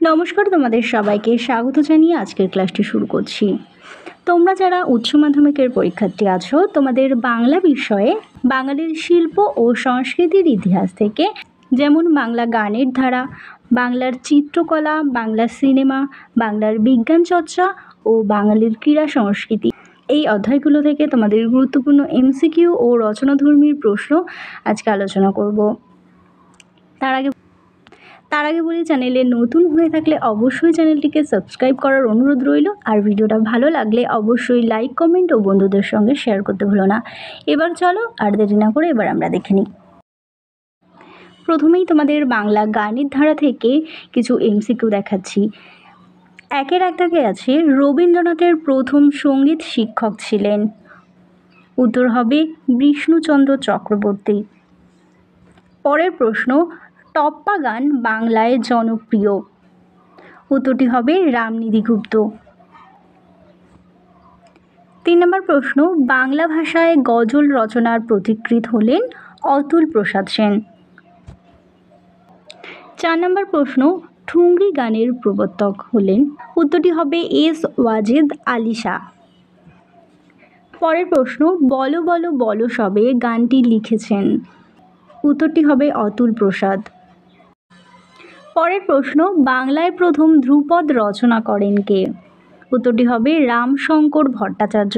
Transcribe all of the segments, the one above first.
নমস্কার, তোমাদের সবাইকে স্বাগত জানিয়ে আজকের ক্লাসটি শুরু করছি। তোমরা যারা উচ্চ মাধ্যমিকের পরীক্ষার্থী আছো, তোমাদের বাংলা বিষয়ে বাঙালির শিল্প ও সংস্কৃতির ইতিহাস থেকে, যেমন বাংলা গানের ধারা, বাংলার চিত্রকলা, বাংলা সিনেমা, বাংলার বিজ্ঞান চর্চা ও বাঙালির ক্রীড়া সংস্কৃতি, এই অধ্যায়গুলো থেকে তোমাদের গুরুত্বপূর্ণ এমসিকিউ ও রচনাধর্মীর প্রশ্ন আজকে আলোচনা করব। তার আগে বলি, চ্যানেলে নতুন হয়ে থাকলে অবশ্যই চ্যানেলটিকে সাবস্ক্রাইব করার অনুরোধ রইল। আর ভিডিওটা ভালো লাগলে অবশ্যই লাইক, কমেন্ট ও বন্ধুদের সঙ্গে শেয়ার করতে ভুলো না। এবার চলো আর দেরি না করে এবার আমরা দেখে নিই। প্রথমেই তোমাদের বাংলা গানের ধারা থেকে কিছু এমসিকিউ দেখাচ্ছি। একের এক দাগে আছে, রবীন্দ্রনাথের প্রথম সঙ্গীত শিক্ষক ছিলেন। উত্তর হবে বিষ্ণুচন্দ্র চক্রবর্তী। পরের প্রশ্ন, টপ্পা গান বাংলায় জনপ্রিয়। উত্তরটি হবে রামনিধি গুপ্ত। 3 নম্বর প্রশ্ন, বাংলা ভাষায় গজল রচনার পথিকৃৎ হলেন অতুল প্রসাদ সেন। 4 নম্বর প্রশ্ন, ঠুংরি গানের প্রবর্তক হলেন। উত্তরটি হবে এস ওয়াজেদ আলী শাহ। পরের প্রশ্ন, বলো বলো বলো সবে গানটি লিখেছেন। উত্তরটি হবে অতুল প্রসাদ। পরের প্রশ্ন, বাংলায় প্রথম ধ্রুপদ রচনা করেন কে। উত্তরটি হবে রামশঙ্কর ভট্টাচার্য।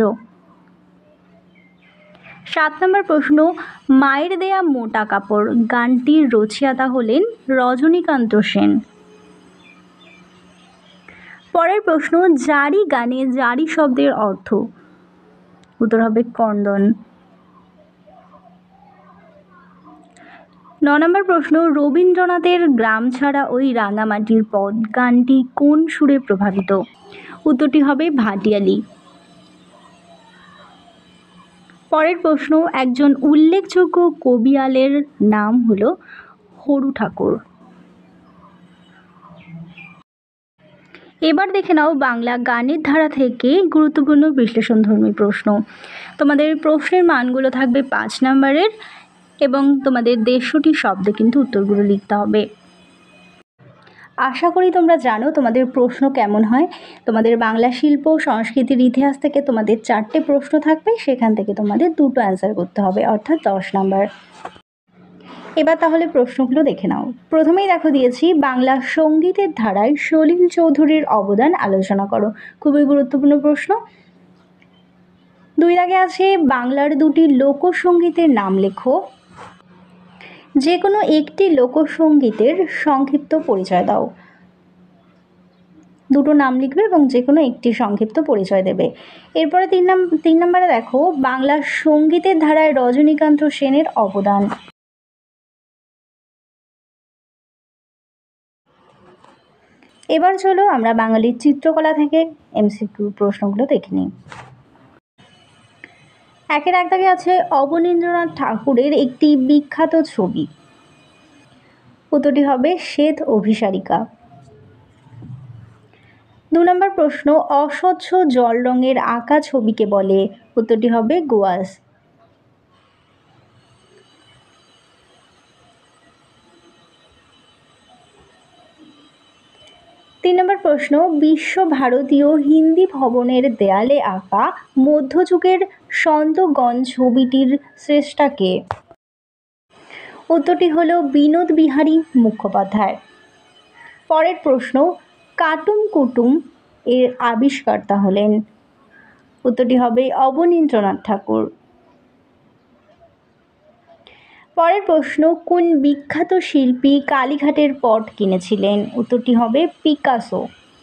7 নম্বর প্রশ্ন, মায়ের দেয়া মোটা কাপড় গানটির রচয়িতা হলেন রজনীকান্ত সেন। পরের প্রশ্ন, জারি গানে জারি শব্দের অর্থ। উত্তর হবে কন্দন। 9 নম্বর প্রশ্ন, রবীন্দ্রনাথের গ্রাম ছাড়া ওই রাঙামাটির পথ গানটি কোন সুরে প্রভাবিত। উত্তরটি হবে ভাটিয়ালি। পরের প্রশ্ন, একজন উল্লেখযোগ্য কবিয়ালের নাম হলো হরু ঠাকুর। এবার দেখে নাও বাংলা গানের ধারা থেকে গুরুত্বপূর্ণ বিশ্লেষণধর্মী প্রশ্ন। তোমাদের প্রশ্নের মানগুলো থাকবে 5 নম্বরের এবং তোমাদের 150টি শব্দে কিন্তু উত্তরগুলো লিখতে হবে। আশা করি তোমরা জানো তোমাদের প্রশ্ন কেমন হয়। তোমাদের বাংলা শিল্প সংস্কৃতির ইতিহাস থেকে তোমাদের 4টে প্রশ্ন থাকবে, সেখান থেকে তোমাদের 2টো অ্যান্সার করতে হবে, অর্থাৎ 10 নম্বর। এবার তাহলে প্রশ্নগুলো দেখে নাও। প্রথমেই দেখো দিয়েছি, বাংলা সঙ্গীতের ধারায় সলিল চৌধুরীর অবদান আলোচনা করো। খুবই গুরুত্বপূর্ণ প্রশ্ন। 2 দাগে আছে, বাংলার 2টি লোকসঙ্গীতের নাম লেখো। যে কোনো একটি লোকসঙ্গীতের সংক্ষিপ্ত পরিচয় দাও। 2টো নাম লিখবে এবং যে কোনো একটি সংক্ষিপ্ত পরিচয় দেবে। এরপরে 3 নম্বরে দেখো, বাংলা সঙ্গীতের ধারায় রজনীকান্ত সেনের অবদান। এবার চলো আমরা বাঙালির চিত্রকলা থেকে এমসিকিউ প্রশ্নগুলো দেখে নিই। একের এক দাগে আছে, অবনীন্দ্রনাথ ঠাকুরের একটি বিখ্যাত ছবি। উত্তরটি হবে শ্বেত অভিসারিকা। 2 নম্বর প্রশ্ন, অস্বচ্ছ জল রঙের আঁকা ছবিকে বলে। উত্তরটি হবে গুয়াশ। 3 নম্বর প্রশ্ন, বিশ্বভারতীয় হিন্দি ভবনের দেয়ালে আঁকা মধ্যযুগের সন্তগণ ছবিটির স্রষ্টা কে। উত্তরটি হলো বিনোদ বিহারী মুখোপাধ্যায়। পরের প্রশ্ন, কাটুম কুটুম এর আবিষ্কর্তা হলেন। উত্তরটি হবে অবনীন্দ্রনাথ ঠাকুর। পরের প্রশ্ন, কোন বিখ্যাত শিল্পী কালীঘাটের পট কিনেছিলেন। উত্তরটি হবে পিকাসো।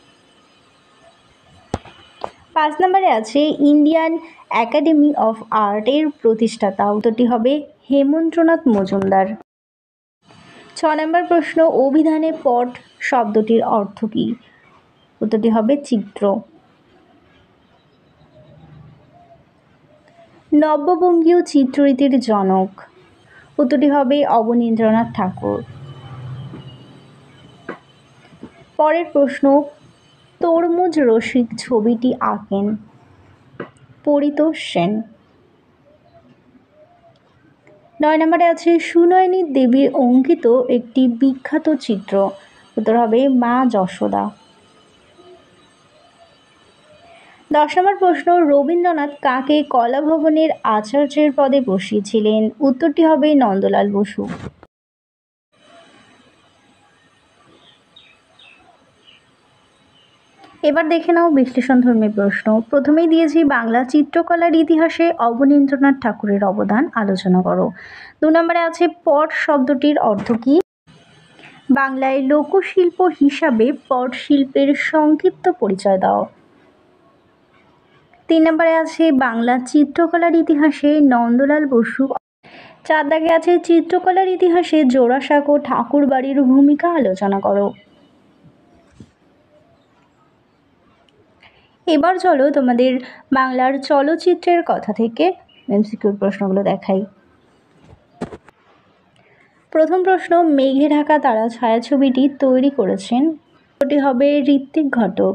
5 নম্বরে আছে, ইন্ডিয়ান একাডেমি অফ আর্টের প্রতিষ্ঠাতা। উত্তরটি হবে হেমন্দ্রনাথ মজুমদার। 6 নম্বর প্রশ্ন, অভিধানে পট শব্দটির অর্থ কী। উত্তরটি হবে চিত্র। নব্যবঙ্গীয় চিত্ররীতির জনক। উত্তরটি হবে অবনীন্দ্রনাথ ঠাকুর। পরের প্রশ্ন, তরমুজ রসিক ছবিটি আঁকেন। পরিতোষ সেন। 9 নম্বরে আছে, সুনয়নী দেবীর অঙ্কিত একটি বিখ্যাত চিত্র। উত্তর হবে মা যশোদা। 10 নম্বর প্রশ্ন, রবীন্দ্রনাথ কাকে কলা ভবনের আচার্যের পদে বসিয়েছিলেন? উত্তরটি হবে নন্দলাল বসু। এবার দেখে নাও বিশ্লেষণধর্মী প্রশ্ন। প্রথমেই দিয়েছি বাংলা চিত্রকলার ইতিহাসে অবনীন্দ্রনাথ ঠাকুরের অবদান আলোচনা করো। 2 নম্বরে আছে পট শব্দটির অর্থ কী? বাংলায় লোকশিল্প হিসাবে পট শিল্পের সংক্ষিপ্ত পরিচয় দাও। 3 নম্বরে আছে বাংলা চিত্রকলার ইতিহাসে নন্দলাল বসু। 4 দাগে আছে চিত্রকলার ইতিহাসে জোড়াসাঁকো ঠাকুরবাড়ির ভূমিকা আলোচনা করো। এবার চলো তোমাদের বাংলার চলচ্চিত্রের কথা থেকে এমসিকিউর প্রশ্নগুলো দেখাই। প্রথম প্রশ্ন, মেঘে ঢাকা তারা ছায়াছবিটি তৈরি করেছেন? ওটি হবে ঋত্বিক ঘটক।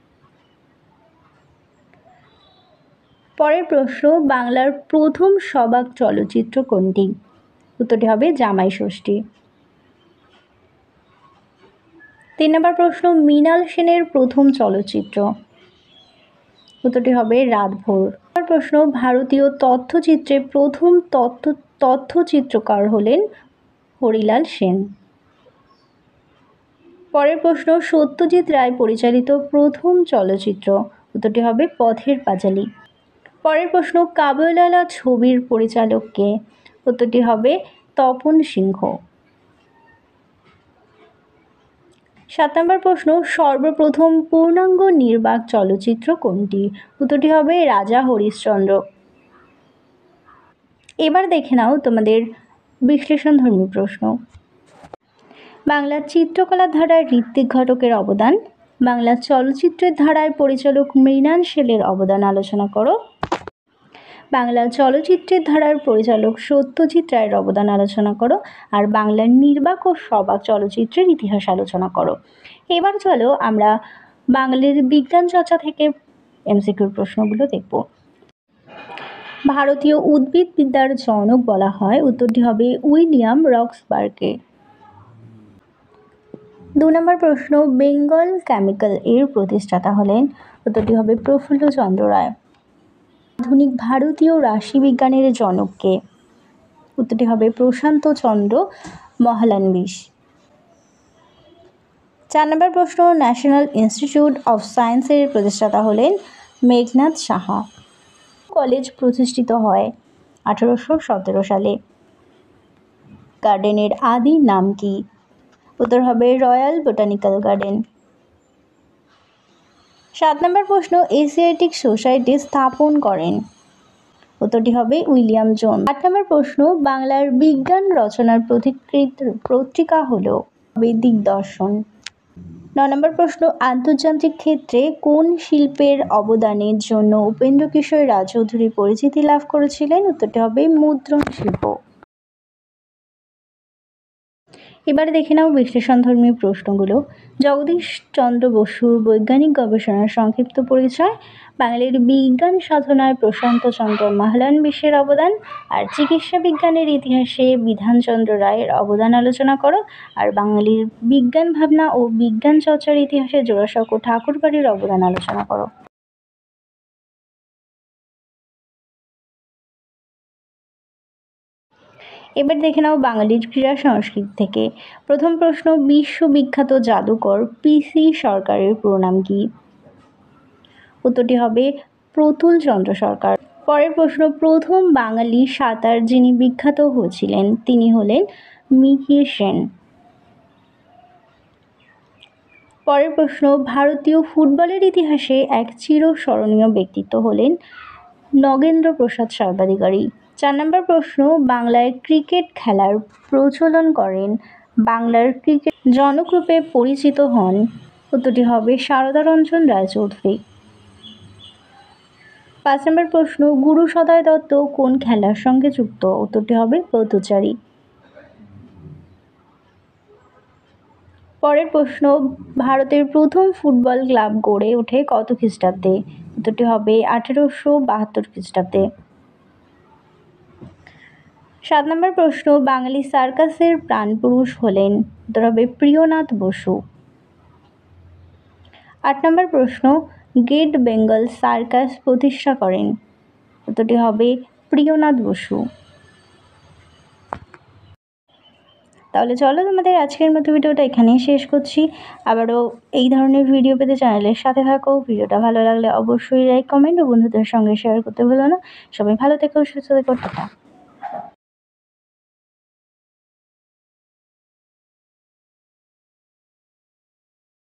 পরের প্রশ্ন, বাংলার প্রথম সবাক চলচ্চিত্র কোনটি? উত্তরটি হবে জামাই ষষ্ঠী। 3 নম্বর প্রশ্ন, মৃণাল সেনের প্রথম চলচ্চিত্র? উত্তরটি হবে রাতভোর। প্রশ্ন, ভারতীয় তথ্যচিত্রে প্রথম তথ্যচিত্রকার হলেন হরিলাল সেন। পরের প্রশ্ন, সত্যজিৎ রায় পরিচালিত প্রথম চলচ্চিত্র? উত্তরটি হবে পথের পাঁচালী। পরের প্রশ্ন, কাবুলিওয়ালা ছবির পরিচালক কে? উত্তরটি হবে তপন সিংহ। 7 নম্বর প্রশ্ন, সর্বপ্রথম পূর্ণাঙ্গ নির্বাক চলচ্চিত্র কোনটি? উত্তরটি হবে রাজা হরিশ্চন্দ্র। এবার দেখে নাও তোমাদের বিশ্লেষণধর্মী প্রশ্ন। বাংলা চিত্রকলার ধারায় ঋত্বিক ঘটকের অবদান, বাংলা চলচ্চিত্রের ধারায় পরিচালক মৃণাল সেনের অবদান আলোচনা করো। বাংলা চলচ্চিত্রের ধারার পরিচালক সত্যজিৎ রায়ের অবদান আলোচনা করো। আর বাংলার নির্বাক ও সবাক চলচ্চিত্রের ইতিহাস আলোচনা করো। এবার চলো আমরা বাঙালির বিজ্ঞান চর্চা থেকে এমসিকিউর প্রশ্নগুলো দেখব। ভারতীয় উদ্ভিদবিদ্যার জনক বলা হয়? উত্তরটি হবে উইলিয়াম রক্সবার্গকে। 2 নম্বর প্রশ্ন, বেঙ্গল কেমিক্যাল এর প্রতিষ্ঠাতা হলেন? উত্তরটি হবে প্রফুল্লচন্দ্র রায়। আধুনিক ভারতীয় রাশিবিজ্ঞানের জনক কে? উত্তরটি হবে প্রশান্ত চন্দ্র মহালানবিশ। 4 নম্বর প্রশ্ন, ন্যাশনাল ইনস্টিটিউট অফ সায়েন্সের প্রতিষ্ঠাতা হলেন মেঘনাদ সাহা। কলেজ প্রতিষ্ঠিত হয় 1817 সালে। গার্ডেনের আদি নাম কি? উত্তর হবে রয়্যাল বোটানিক্যাল গার্ডেন। 7 নম্বর প্রশ্ন, এশিয়াটিক সোসাইটি স্থাপন করেন? উত্তরটি হবে উইলিয়াম জোন্স। 8 নম্বর প্রশ্ন, বাংলার বিজ্ঞান রচনার পত্রিকা হলো দিগদর্শন। 9 নম্বর প্রশ্ন, আন্তর্জাতিক ক্ষেত্রে কোন শিল্পের অবদানের জন্য উপেন্দ্র কিশোর রায়চৌধুরী পরিচিতি লাভ করেছিলেন? উত্তরটি হবে মুদ্রণ শিল্প। এবারে দেখে নাও বিশ্লেষণধর্মী প্রশ্নগুলো। জগদীশ চন্দ্র বসুর বৈজ্ঞানিক গবেষণার সংক্ষিপ্ত পরিচয়, বাঙালির বিজ্ঞান সাধনায় প্রশান্ত চন্দ্র মহালানবিশের অবদান, আর চিকিৎসা বিজ্ঞানের ইতিহাসে বিধানচন্দ্র রায়ের অবদান আলোচনা করো। আর বাঙালির বিজ্ঞান ভাবনা ও বিজ্ঞান চর্চার ইতিহাসে জোড়াসাঁকো ঠাকুরবাড়ির অবদান আলোচনা করো। এবার দেখে নাও বাঙালির ক্রীড়া সংস্কৃতি থেকে। প্রথম প্রশ্ন, বিশ্ববিখ্যাত জাদুকর পিসি সরকারের পুরো নাম কি? উত্তরটি হবে প্রতুল চন্দ্র সরকার। পরের প্রশ্ন, প্রথম বাঙালি সাঁতার যিনি বিখ্যাত হয়েছিলেন তিনি হলেন মিহির সেন। পরের প্রশ্ন, ভারতীয় ফুটবলের ইতিহাসে এক চিরস্মরণীয় ব্যক্তিত্ব হলেন নগেন্দ্র প্রসাদ সর্বাধিকারী। 4 নম্বর প্রশ্ন, বাংলায় ক্রিকেট খেলার প্রচলন করেন? বাংলার ক্রিকেট জনকরূপে পরিচিত হন? উত্তরটি হবে সারদা রঞ্জন রায়চৌধুরী। 5 নম্বর প্রশ্ন, গুরু সদয় দত্ত কোন খেলার সঙ্গে যুক্ত? উত্তরটি হবে পথচারী। পরের প্রশ্ন, ভারতের প্রথম ফুটবল ক্লাব গড়ে ওঠে কত খ্রিস্টাব্দে? উত্তরটি হবে 1872 খ্রিস্টাব্দে। 7 নম্বর প্রশ্ন, বাঙালি সার্কাসের প্রাণপুরুষ হলেন? উত্তর হবে প্রিয়নাথ বসু। 8 নম্বর প্রশ্ন, গ্রেট বেঙ্গল সার্কাস প্রতিষ্ঠা করেন? উত্তরটি হবে প্রিয়নাথ বসু। তাহলে চলো তোমাদের আজকের মতো ভিডিওটা এখানেই শেষ করছি। আবারও এই ধরনের ভিডিও পেতে চ্যানেলের সাথে থাকো। ভিডিওটা ভালো লাগলে অবশ্যই লাইক, কমেন্ট ও বন্ধুদের সঙ্গে শেয়ার করতে ভুলো না। সবাই ভালো থেকো, সুস্থ থেকো, টাটা।